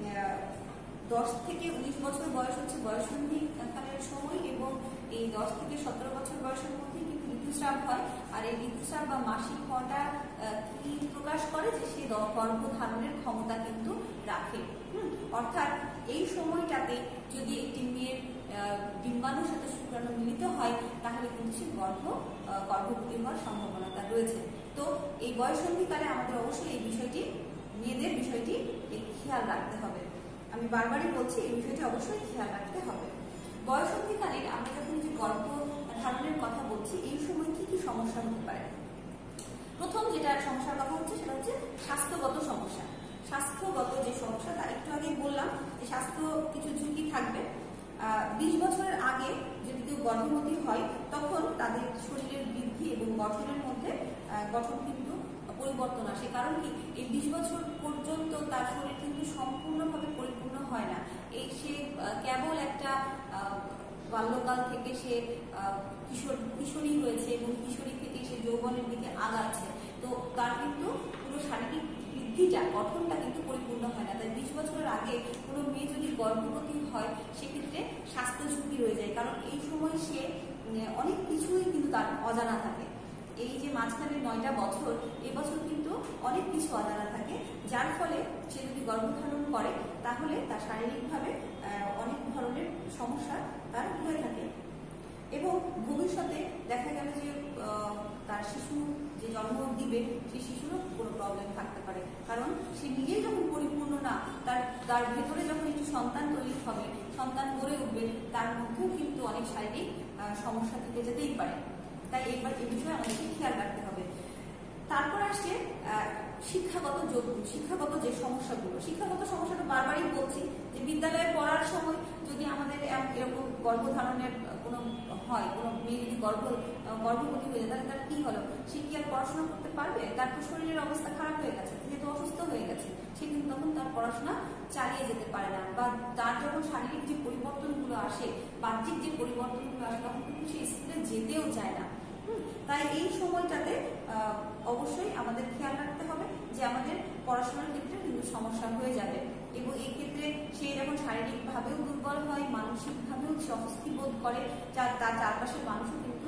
দশ থেকে উনিশ বছর বয়স হচ্ছে বয়ঃসন্ধিকালের সময় এবং এই দশ থেকে সতেরো বছর বয়সের মধ্যে কিন্তু ঋতুস্রাব হয়। আর এই ঋতুস্রাব বা মাসিক হওয়াটা কি প্রকাশ করে যে সে গর্ভধারণের ক্ষমতা কিন্তু রাখে। হুম অর্থাৎ এই সময়টাতে যদি একটি মেয়ের ডিম্বাণুর সাথে শুক্রাণু মিলিত হয় তাহলে কিন্তু সে গর্ভ গর্ভবতী হওয়ার সম্ভাবনাটা রয়েছে। তো এই বয়ঃসন্ধিকালে আমাদের অবশ্যই এই বিষয়টি মেয়েদের বিষয়টি খেয়াল রাখতে হবে। আমি বারবারই বলছি এই বিষয়টি অবশ্যই খেয়াল রাখতে হবে। বয়ঃসন্ধিকালে আমরা যখন যে গর্ভধারণের কথা বলছি এই সময় কি কি সমস্যা হতে পারে। প্রথম যেটা সমস্যার কথা হচ্ছে সেটা হচ্ছে স্বাস্থ্যগত সমস্যা। স্বাস্থ্যগত যে সমস্যা তার একটু আগে বললাম যে স্বাস্থ্য কিছু ঝুঁকি থাকবে। বিশ বছরের আগে যদি কেউ গর্ভবতী হয় তখন তাদের শরীরের বৃদ্ধি এবং গঠনের মধ্যে গঠন কিন্তু পরিবর্তন আসে। কারণ কি এই বিশ বছর পর্যন্ত তার শরীর কিন্তু সম্পূর্ণভাবে পরিপূর্ণ হয় না। এই সে কেবল একটা বাল্যকাল থেকে সে কিশোর কিশোরী হয়েছে এবং কিশোরী থেকে সে যৌবনের দিকে আগাচ্ছে। তো তার কিন্তু পুরো শারীরিক বৃদ্ধিটা গঠনটা কিন্তু পরিপূর্ণ হয় না। তাই বিশ বছরের আগে কোনো মেয়ে যদি গর্ভবতী হয় সেক্ষেত্রে স্বাস্থ্য ঝুঁকি রয়ে যায়, কারণ এই সময় সে অনেক কিছুই কিন্তু তার অজানা থাকে। এই যে মাঝখানে নয়টা বছর এবছর কিন্তু অনেক কিছু অজানা থাকে, যার ফলে সে যদি গর্ভধারণ করে তাহলে তার শারীরিকভাবে অনেক ধরনের সমস্যা তার হয়ে থাকে এবং ভবিষ্যতে দেখা গেল যে তার শিশু যে জন্ম দিবে সেই শিশুরও কোনো প্রবলেম থাকতে পারে, কারণ সে নিজেই যখন পরিপূর্ণ না, তার তার ভেতরে যখন একটি সন্তান তৈরি হবে, সন্তান গড়ে উঠবে, তার মধ্যেও কিন্তু অনেক শারীরিক সমস্যা থেকে যেতেই পারে। তাই এইবার এই বিষয়ে আমাদেরকে খেয়াল রাখতে হবে। তারপর আসছে শিক্ষাগত শিক্ষাগত যে সমস্যাগুলো। শিক্ষাগত সমস্যাটা বারবারই বলছি যে বিদ্যালয়ে পড়ার সময় যদি আমাদের এরকম গর্ভধারণের কোনো হয়, কোনো মেয়ে যদি গর্ভ গর্ভবতী হয়ে যায় তাহলে তার কি হলো, সে কি আর পড়াশোনা করতে পারবে? তার তো শরীরের অবস্থা খারাপ হয়ে গেছে, যেহেতু অসুস্থ হয়ে গেছে, সে কিন্তু তখন তার পড়াশোনা চালিয়ে যেতে পারে না। বা তার যখন শারীরিক যে পরিবর্তনগুলো আসে, বাহ্যিক যে পরিবর্তনগুলো আসে, তখন কিন্তু সে স্কুলে যেতেও চায় না। তাই এই সময়টাতে অবশ্যই আমাদের খেয়াল রাখতে হবে যে আমাদের পড়াশোনার ক্ষেত্রে কিন্তু সমস্যা হয়ে যাবে এবং এই ক্ষেত্রে সে যখন শারীরিকভাবেও দুর্বল হয়, মানসিকভাবেও সে অস্বস্তি বোধ করে, তার চারপাশের মানুষও কিন্তু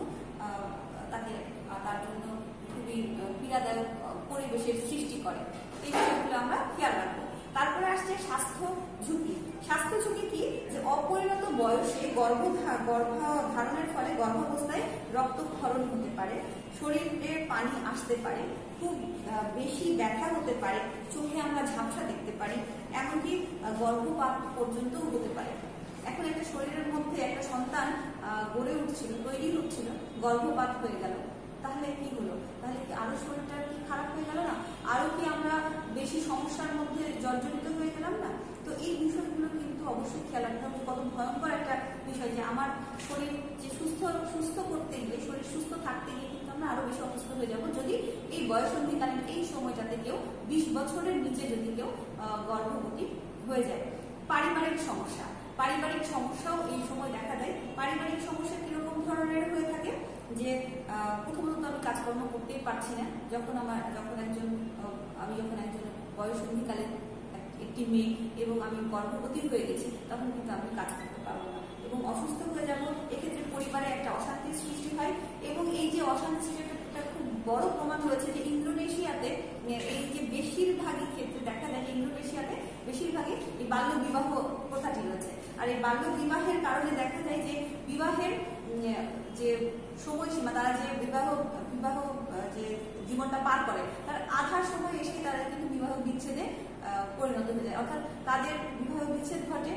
তাকে তার জন্য খুবই পীড়াদায়ক পরিবেশের সৃষ্টি করে। এই বিষয়গুলো আমরা খেয়াল রাখবো। তারপরে আসছে স্বাস্থ্য ঝুঁকি। স্বাস্থ্য ঝুঁকি কি, যে অপরিণত বয়সে গর্ভধারণের ফলে গর্ভাবস্থায় রক্তক্ষরণ হতে পারে, শরীরের পানি আসতে পারে, খুব বেশি ব্যথা হতে পারে, চোখে আমরা ঝাপসা দেখতে পারি, এমনকি গর্ভপাত পর্যন্তও হতে পারে। এখন একটা শরীরের মধ্যে একটা সন্তান গড়ে উঠছিল, তৈরি হচ্ছিল, গর্ভপাত হয়ে গেল, তাহলে কি হলো? তাহলে কি আরো শরীরটা কি খারাপ হয়ে গেল না? আরো কি আমরা বেশি সমস্যার মধ্যে জর্জরিত হয়ে গেলাম না? তো এই বিষয়গুলো কিন্তু অবশ্যই খেয়াল রাখতে হবে। কত ভয়ঙ্কর একটা বিষয় যে আমার শরীর যে সুস্থ সুস্থ করতে গিয়ে, শরীর সুস্থ থাকতে গিয়ে কিন্তু আমরা আরো বেশি অসুস্থ হয়ে যাবো যদি এই বয়ঃসন্ধিকালীন এই সময়টাতে কেউ বিশ বছরের নিচে যদি কেউ গর্ভবতী হয়ে যায়। পারিবারিক সমস্যা পারিবারিক সমস্যাও এই সময় দেখা দেয়। পারিবারিক সমস্যা কিরকম ধরনের হয়ে থাকে, যে প্রথমত আমি কাজকর্ম করতেই পারছি না, যখন আমার যখন একজন আমি যখন একজন বয়ঃসন্ধিকালে একটি মেয়ে এবং আমি গর্ভবতী হয়ে গেছি, তখন কিন্তু আমি কাজ করতে পারবো না এবং অসুস্থ হয়ে যাব। এক্ষেত্রে পরিবারে একটা অশান্তির সৃষ্টি হয় এবং এই যে অশান্তি সৃষ্টিটা খুব বড় প্রমাণ হয়েছে যে ইন্দোনেশিয়াতে এই যে বেশিরভাগই ক্ষেত্রে দেখা যায় যে ইন্দোনেশিয়াতে বেশিরভাগই এই বাল্য বিবাহ প্রথাটি রয়েছে। আর এই বাল্য বিবাহের কারণে দেখা যায় যে বিবাহের যে সময়সীমা, তারা যে বিবাহ বিবাহ যে জীবনটা পার করে তার আধা সময় এসে তারা কিন্তু বিবাহ বিচ্ছেদে পরিণত হয়ে যায়, অর্থাৎ তাদের বিবাহ বিচ্ছেদ ঘটে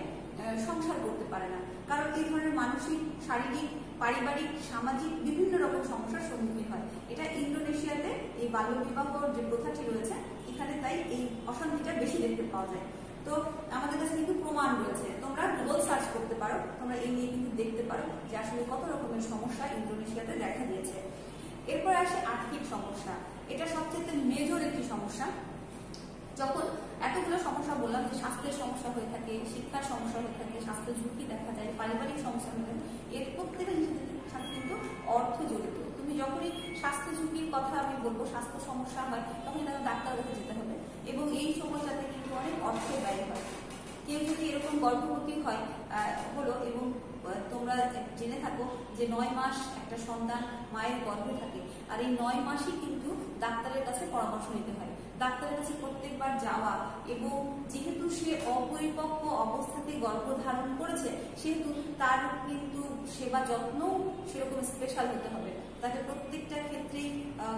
সংসার করতে পারে না, কারণ এই ধরনের মানসিক, শারীরিক, পারিবারিক, সামাজিক বিভিন্ন রকম সমস্যার সম্মুখীন হয়। এটা ইন্দোনেশিয়াতে এই বাল্যবিবাহর যে প্রথাটি রয়েছে এখানে তাই এই অশান্তিটা বেশি দেখতে পাওয়া যায়। তো আমাদের কাছে কিন্তু প্রমাণ রয়েছে, তোমরা গুগল সার্চ করতে পারো, তোমরা এই নিয়ে কিন্তু দেখতে পারো যে আসলে কত রকমের সমস্যা ইন্দোনেশিয়াতে দেখা দিয়েছে। এরপর আসে আর্থিক সমস্যা, এটা সবচেয়ে মেজর একটি সমস্যা। যখন এতগুলো সমস্যা বললাম যে স্বাস্থ্যের সমস্যা হয়ে থাকে, শিক্ষার সমস্যা হয়ে থাকে, স্বাস্থ্য ঝুঁকি দেখা যায়, পারিবারিক সমস্যা হয়ে থাকে, এর প্রত্যেকটা জিনিসের সাথে কিন্তু অর্থ জড়িত। তুমি যখনই স্বাস্থ্য ঝুঁকির কথা আমি বলবো, স্বাস্থ্য সমস্যা হয়, তখন তাকে ডাক্তারের কাছে যেতে হবে এবং এই সময়টাতে কিন্তু অনেক অর্থ ব্যয় হয়। কেউ যদি এরকম গর্ভবতী হয় হলো এবং তোমরা জেনে থাকো যে নয় মাস একটা সন্তান মায়ের গর্ভে থাকে, আর এই নয় মাসই কিন্তু ডাক্তারের কাছে পরামর্শ নিতে হয়, ডাক্তারের কাছে প্রত্যেকবার যাওয়া, এবং যেহেতু সে অপরিপক্ক অবস্থাতে গর্ভধারণ করেছে সেহেতু তার কিন্তু সেবা যত্ন সেরকম স্পেশাল হতে হবে, তাকে প্রত্যেকটা ক্ষেত্রেই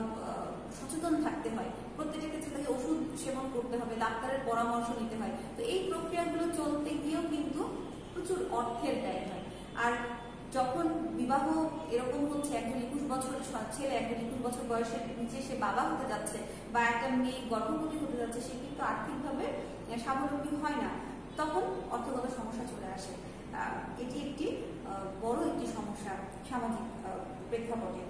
সচেতন থাকতে হয়, প্রত্যেকটা ক্ষেত্রে তাকে ওষুধ সেবন করতে হবে, ডাক্তারের পরামর্শ নিতে হয়। তো এই প্রক্রিয়াগুলো চলতে গিয়েও কিন্তু প্রচুর অর্থের ব্যয় হয়। আর যখন বিবাহ এরকম হচ্ছে, একজন একুশ বছর ছেলে একজন একুশ বছর বয়সের নিচে সে বাবা হতে যাচ্ছে বা একটা মেয়ে গর্ভবতী হতে যাচ্ছে, সে কিন্তু আর্থিকভাবে স্বাবলম্বী হয় না, তখন অর্থগত সমস্যা চলে আসে। এটি একটি বড় একটি সমস্যা সামাজিক প্রেক্ষাপটে।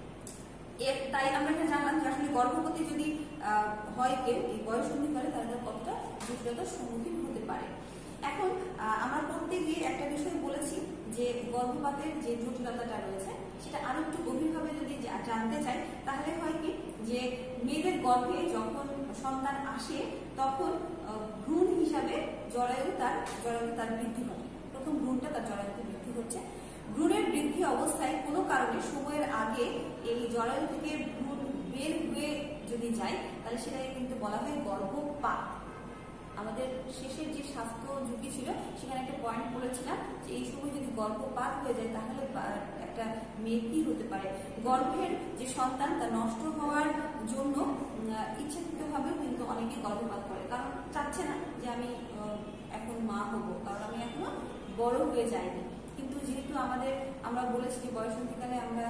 এর তাই আমরা এটা জানলাম যে আসলে গর্ভবতী যদি হয় কেউ এই বয়ঃসন্ধিকালে, তাহলে কতটা জটিলতার সম্মুখীন হতে পারে। এখন আমরা করতে গিয়ে একটা বিষয় বলেছি যে গর্ভপাতের যে জটিলতাটা রয়েছে সেটা আরো একটু গভীরভাবে যদি জানতে চাই, তাহলে হয় কি যে মেয়েদের গর্ভে যখন সন্তান আসে তখন ভ্রূণ হিসাবে জরায়ু তার জরায়ু তার বৃদ্ধি হয়, প্রথম ভ্রূণটা তার জরায়ুতে বৃদ্ধি হচ্ছে। ভ্রূণের বৃদ্ধি অবস্থায় কোনো কারণে সময়ের আগে এই জরায়ু থেকে ভ্রূণ বের হয়ে যদি যায় তাহলে সেটাকে কিন্তু বলা হয় গর্ভপাত। আমাদের শেষের যে স্বাস্থ্য ঝুঁকি ছিল সেখানে একটা পয়েন্ট বলেছিলাম যে এই সময় যদি গর্ভপাত হয়ে যায় তাহলে একটা মেয়ে কি হতে পারে, গর্ভের যে সন্তান তা নষ্ট হওয়ার জন্য ইচ্ছাকৃতভাবেও কিন্তু অনেকে গর্ভপাত করে, কারণ চাচ্ছে না যে আমি এখন মা হব, কারণ আমি এখনো বড় হয়ে যাইনি। কিন্তু যেহেতু আমাদের আমরা বলেছি যে বয়ঃসন্ধিকালে আমরা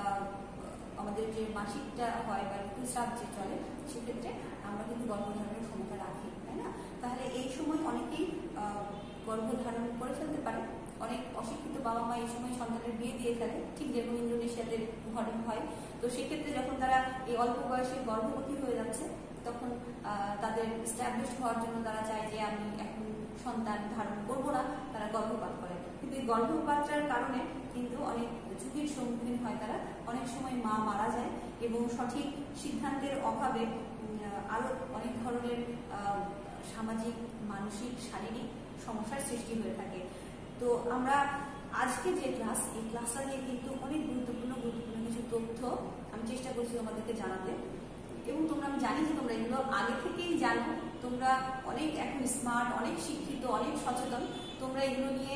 আমাদের যে মাসিকটা হয় বা ঋতুস্রাব যে চলে সেক্ষেত্রে আমরা কিন্তু গর্ভধারণের ক্ষমতা রাখি, তাই না? তাহলে এই সময় অনেকেই গর্ভধারণ করে ফেলতে পারে, অনেক অশিক্ষিত বাবা মা এই সময় সন্তানের বিয়ে দিয়ে ফেলে, ঠিক যেরকম ইন্দোনেশিয়াতে ঘটনা হয়। তো সেক্ষেত্রে যখন তারা এই অল্প বয়সে গর্ভবতী হয়ে যাচ্ছে তখন তাদের স্ট্যাবলিশ হওয়ার জন্য তারা চায় যে আমি এখন সন্তান ধারণ করবো না, তারা গর্ভপাত করে। কিন্তু এই গর্ভপাতটার কারণে কিন্তু অনেক ঝুঁকির সম্মুখীন হয় তারা, অনেক সময় মা মারা যায় এবং সঠিক সিদ্ধান্তের অভাবে আরো অনেক ধরনের সামাজিক, মানসিক, শারীরিক সমস্যার সৃষ্টি হয়ে থাকে। তো আমরা আজকে যে ক্লাস, এই ক্লাসটা নিয়ে কিন্তু অনেক গুরুত্বপূর্ণ গুরুত্বপূর্ণ কিছু তথ্য আমি চেষ্টা করছি তোমাদেরকে জানাতে, এবং তোমরা আমি জানি যে তোমরা এগুলো আগে থেকেই জানো, তোমরা অনেক এখন স্মার্ট, অনেক শিক্ষিত, অনেক সচেতন, তোমরা এগুলো নিয়ে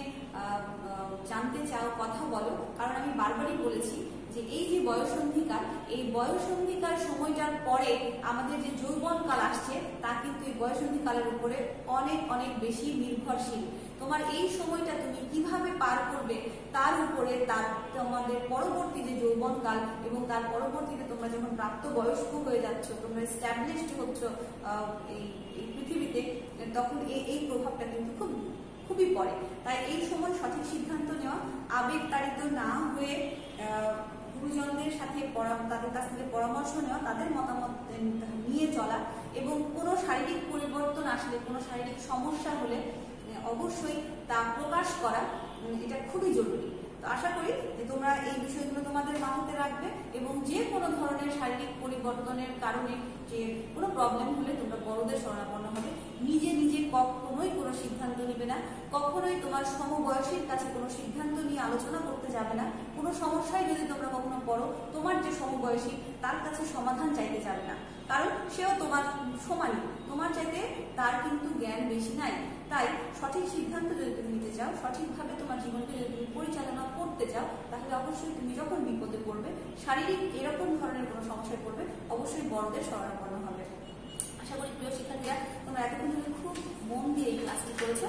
জানতে চাও, কথা বলো। কারণ আমি বারবারই বলেছি যে এই যে বয়ঃসন্ধিকাল, এই বয়ঃসন্ধিকাল সময়টার পরে আমাদের যে যৌবনকাল আসছে তা কিন্তু এই বয়ঃসন্ধিকালের উপরে অনেক অনেক বেশি নির্ভরশীল। তোমার এই সময়টা তুমি কিভাবে পার করবে তার উপরে তার তোমাদের পরবর্তী যে যৌবনকাল এবং তার পরবর্তীতে তোমরা যখন প্রাপ্ত বয়স্ক হয়ে যাচ্ছ, তোমরা এস্টাবলিশড হচ্ছ এই এই পৃথিবীতে, তখন এই এই প্রভাবটা কিন্তু খুব খুবই পড়ে। তাই এই সময় সঠিক সিদ্ধান্ত নেওয়া, আবেগতাড়িত না হয়ে গুরুজনদের সাথে তাদের কাছ থেকে পরামর্শ নেওয়া, তাদের মতামত নিয়ে চলা, এবং কোনো শারীরিক পরিবর্তন আসলে, কোনো শারীরিক সমস্যা হলে অবশ্যই তা প্রকাশ করা, এটা খুবই জরুরি। তো আশা করি যে তোমরা এই বিষয়গুলো তোমাদের মাথাতে রাখবে এবং যে কোনো ধরনের শারীরিক পরিবর্তনের কারণে যে কোনো প্রবলেম হলে তোমরা বড়দের শরণাপন্ন হবে। নিজে নিজে কখনোই কোনো সিদ্ধান্ত নেবে না, কখনোই তোমার সমবয়সীর কাছে কোনো সিদ্ধান্ত নিয়ে আলোচনা করতে যাবে না। কোনো সমস্যায় যদি তোমরা কখনো পড়ো, তোমার যে সমবয়সী তার কাছে সমাধান চাইতে যাবে না, কারণ সেও তোমার সমানই, তোমার চাইতে তার কিন্তু জ্ঞান বেশি নাই। তাই সঠিক সিদ্ধান্ত যদি তুমি নিতে চাও, সঠিকভাবে তোমার জীবনকে যদি তুমি পরিচালনা করতে চাও, তাহলে অবশ্যই তুমি যখন বিপদে পড়বে, শারীরিক এরকম ধরনের কোনো সমস্যায় পড়বে, অবশ্যই বড়দের শরণাপন্ন হবে। আশা করি প্রিয় শিক্ষার্থীরা তোমরা এতক্ষণ ধরে খুব মন দিয়ে এই ক্লাসটি করেছো।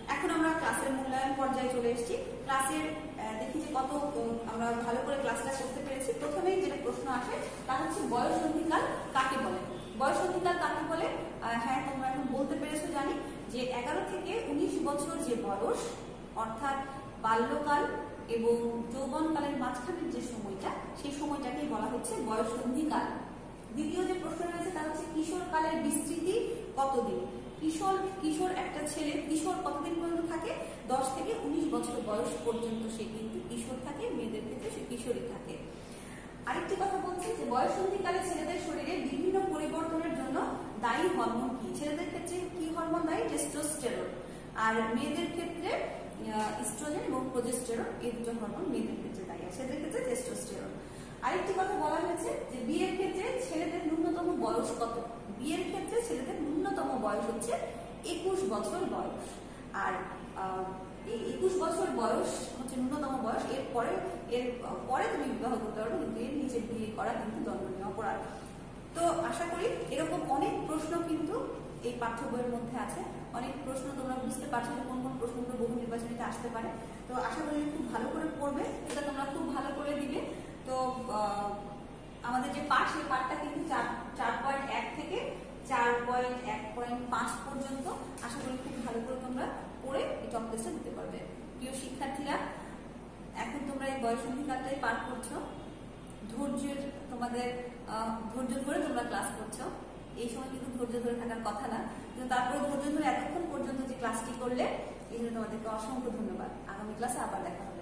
এখন আমরা ক্লাসের মূল্যায়ন পর্যায়ে চলে এসেছি। ক্লাসের দেখি যে কত আমরা ভালো করে ক্লাসটা করতে পেরেছি। প্রথমেই যেটা প্রশ্ন আসে তা হচ্ছে বয়ঃসন্ধিকাল কাকে বলে। বয়ঃসন্ধিকাল কাকে বলে? হ্যাঁ, তোমরা এখন বলতে পেরেছো জানি যে এগারো থেকে উনিশ বছর যে বয়স, অর্থাৎ বাল্যকাল এবং যৌবনকালের মাঝখানের যে সময়টা, সেই সময়টাকেই বলা হচ্ছে বয়ঃসন্ধিকাল। দ্বিতীয় যে প্রশ্ন রয়েছে তা হচ্ছে কিশোরকালের বিস্তৃতি কতদিন। কিশোর কিশোর একটা ছেলে কিশোর কতদিন পর্যন্ত থাকে? দশ থেকে উনিশ বছর বয়স পর্যন্ত সে কিন্তু কিশোর থাকে, মেয়েদের ক্ষেত্রে সে কিশোরী থাকে। আরেকটি কথা বলছি যে বয়ঃসন্ধিকালে ছেলেদের শরীরে বিভিন্ন পরিবর্তনের জন্য দায়ী হরমোন কি। ছেলেদের ক্ষেত্রে কি হরমোন দায়ী? টেস্টোস্টেরন। আর মেয়েদের ক্ষেত্রে ইস্ট্রোজেন এবং প্রোজেস্টেরন, এই দুটো হরমোন মেয়েদের ক্ষেত্রে দায়ী, আর ছেলেদের ক্ষেত্রে টেস্টোস্টেরন। আরেকটি কথা বলা হয়েছে যে বিয়ের ক্ষেত্রে ছেলেদের ন্যূনতম বয়স কত। বিয়ের ক্ষেত্রে ছেলেদের ন্যূনতম বয়স হচ্ছে একুশ বছর বয়স। আর এই একুশ বছর বয়স হচ্ছে ন্যূনতম বয়স। এর পরে এর পরে তুমি বিবাহ করতে পারবে, কিন্তু এর নিচে বিয়ে করা কিন্তু দণ্ডনীয় অপরাধ। তো আশা করি এরকম অনেক প্রশ্ন কিন্তু এই পাঠ্য বইয়ের মধ্যে আছে। অনেক প্রশ্ন তোমরা বুঝতে পারছো যে কোন কোন প্রশ্নগুলো বহু নির্বাচনীতে আসতে পারে। তো আশা করি খুব ভালো করে পড়বে, এটা তোমরা খুব ভালো করে দিবে। তো আমাদের যে পাঠ, সেই পাঠটা কিন্তু চার চার পয়েন্ট এক থেকে চার পয়েন্ট এক পয়েন্ট পাঁচ পর্যন্ত আশা করি খুব ভালো করে তোমরা পড়ে এই টপ টেস্টটা দিতে পারবে। প্রিয় শিক্ষার্থীরা, এখন তোমরা এই বয়ঃসন্ধিকালটাই পাঠ করছো। ধৈর্যের তোমাদের ধৈর্য ধরে তোমরা ক্লাস করছো। এই সময় কিন্তু ধৈর্য ধরে থাকার কথা না, কিন্তু তারপরে ধৈর্য ধরে এতক্ষণ পর্যন্ত যে ক্লাসটি করলে, এই জন্য তোমাদেরকে অসংখ্য ধন্যবাদ। আগামী ক্লাসে আবার দেখা হবে।